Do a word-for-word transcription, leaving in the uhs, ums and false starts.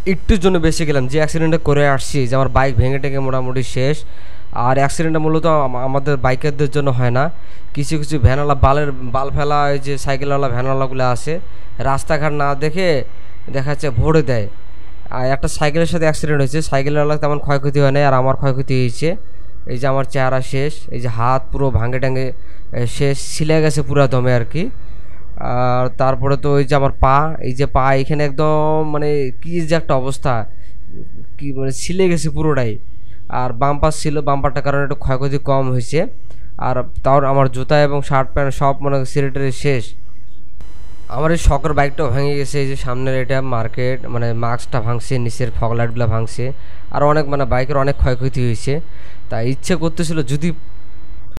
একটুর জন্য বেঁচে গেলাম, যে অ্যাক্সিডেন্টটা করে আসছি, যে আমার বাইক ভেঙে টেঙে মোটামুটি শেষ। আর অ্যাক্সিডেন্টটা মূলত আম- আমাদের বাইকারদের জন্য হয় না, কিছু কিছু ভ্যানওয়ালা বালের বাল ফেলা, ওই যে সাইকেলওয়ালা ভ্যানওয়ালাগুলো আছে, রাস্তাঘাট না দেখে দেখা যাচ্ছে ভরে দেয়। আর একটা সাইকেলের সাথে অ্যাক্সিডেন্ট হয়েছে, সাইকেলওয়ালা তেমন ক্ষয়ক্ষতি হয় নাই, আর আমার ক্ষয়ক্ষতি হয়েছে। এই যে আমার চেহারা শেষ, এই যে হাত পুরো ভাঙে টাঙে এ, শেষ ছিলে গেছে পুরা দমে আর কি। আর তারপরে তো ওই যে আমার পা, এই যে পা এখানে একদম মানে কি যে একটা অবস্থা, কি মানে ছিলে গেছে পুরোটাই। আর বাম্পার ছিল, বাম্পারটার কারণে একটু ক্ষয়ক্ষতি কম হয়েছে। আর তাও আমার জুতা এবং শার্ট প্যান্ট সব মানে সিলেটের শেষ। আমার এই শখের বাইকটাও ভেঙে গেছে, এই যে সামনের এটা মার্কেট মানে মাস্কটা ভাঙছে, নিচের ফগ লাইটগুলো ভাঙছে। আর অনেক মানে বাইকের অনেক ক্ষয়ক্ষতি হয়েছে। তাই ইচ্ছে করতেছিল যদি